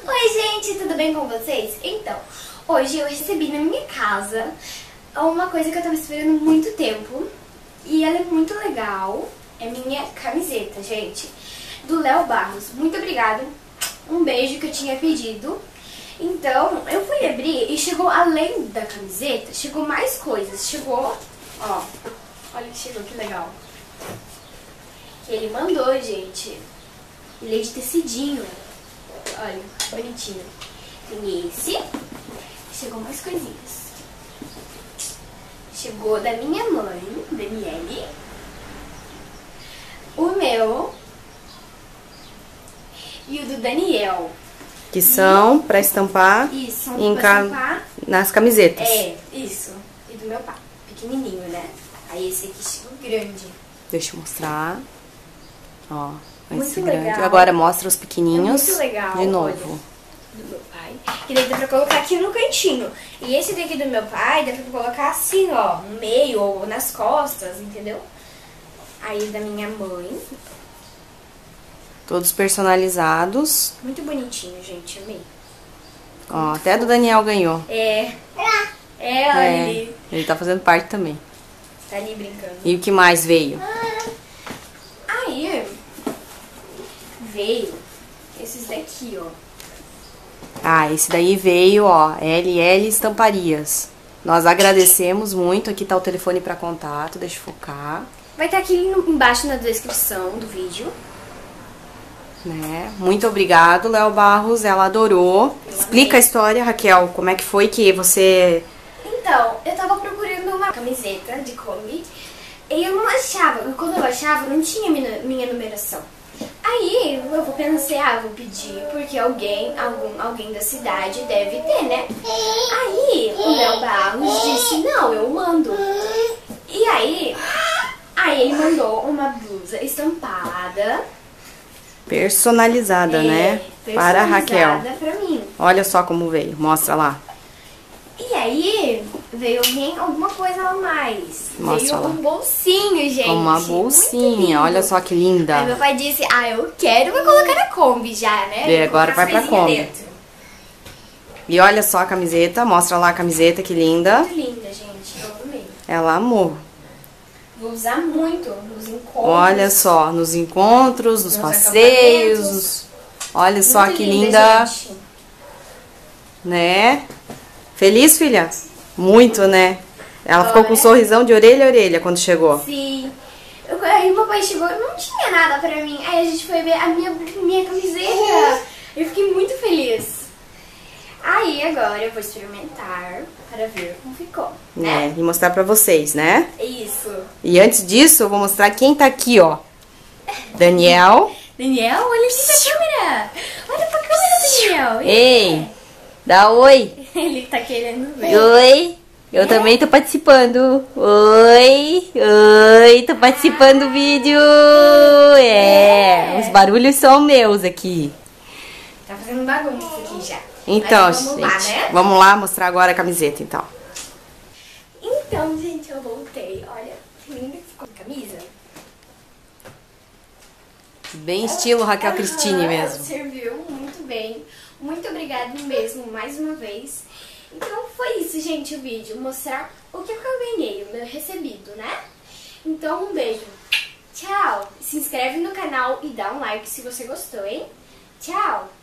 Oi gente, tudo bem com vocês? Então, hoje eu recebi na minha casa uma coisa que eu tava esperando há muito tempo. E ela é muito legal. É minha camiseta, gente, do Léo Barros. Muito obrigada. Um beijo que eu tinha pedido. Então, eu fui abrir e chegou, além da camiseta, chegou mais coisas. Chegou, ó, olha que chegou, que legal. Que ele mandou, gente. Ele é de tecidinho. Olha, bonitinho. Tem esse. Chegou mais coisinhas. Chegou da minha mãe, Daniele. O meu. E o do Daniel. Que são pra estampar, Isso, são pra estampar nas camisetas. É, isso. E do meu pai. Pequenininho, né? Aí esse aqui chegou grande. Deixa eu mostrar. Ó, Muito esse grande. legal. Agora mostra os pequenininhos. É muito legal. De novo. Olha, do meu pai. Que daí dá pra colocar aqui no cantinho. E esse daqui do meu pai dá pra colocar assim, ó, no meio ou nas costas, entendeu? Aí da minha mãe. Todos personalizados. Muito bonitinho, gente, amei. Ó, até do Daniel ganhou. É, olha ali. Ele tá fazendo parte também. Tá ali brincando. E o que mais veio? Aí veio esses daqui, ó. Ah, esse daí veio, ó, LL Estamparias. Nós agradecemos muito. Aqui tá o telefone pra contato, deixa eu focar. Vai estar aqui embaixo na descrição do vídeo. Né? Muito obrigado, Léo Barros, ela adorou. Explica a história, Raquel, como é que foi que você... Então, eu tava procurando uma camiseta de Kombi e eu não achava, e quando eu achava não tinha minha numeração. Aí eu pensei, vou pedir porque alguém da cidade deve ter, né? Aí o Léo Barros disse, não, eu mando. E aí ele mandou uma blusa estampada. Personalizada, né? Para a Raquel. Pra mim. Olha só como veio, mostra lá. E aí veio alguma coisa a mais. Mostra veio lá. Um bolsinho, gente. Uma bolsinha, olha só que linda. Aí meu pai disse, eu quero, vou colocar na Kombi já, né? E agora vai pra Kombi. Dentro. E olha só a camiseta, mostra lá a camiseta, que linda. Muito linda, gente, eu amei. Ela amou. Vou usar muito nos encontros. Olha só, nos encontros, nos passeios. Olha só Muito que linda, linda. Gente. Né? Feliz, filha? Muito, né? Ela ficou com um sorrisão de orelha a orelha quando chegou. Sim. Aí o papai chegou, não tinha nada pra mim. Aí a gente foi ver a minha camiseta. Eu fiquei muito feliz. Aí agora eu vou experimentar para ver como ficou, né? E mostrar pra vocês, né? Isso. E antes disso, eu vou mostrar quem tá aqui, ó. Daniel. Daniel, olha aqui pra câmera. Olha pra câmera, Daniel. Ei, dá oi. Ele tá querendo ver. Oi. Eu também tô participando. Oi, tô participando do vídeo. Os barulhos são meus aqui. Tá fazendo bagunça aqui já. Então, vamos gente, lá, né? Vamos lá mostrar agora a camiseta, então. Então, gente, eu voltei. Olha, que linda que ficou a camisa. Bem estilo Raquel Cristine mesmo. Serviu muito bem. Muito obrigada mesmo, mais uma vez. Então foi isso, gente, o vídeo. Mostrar o que eu ganhei, o meu recebido, né? Então, um beijo. Tchau. Se inscreve no canal e dá um like se você gostou, hein? Tchau.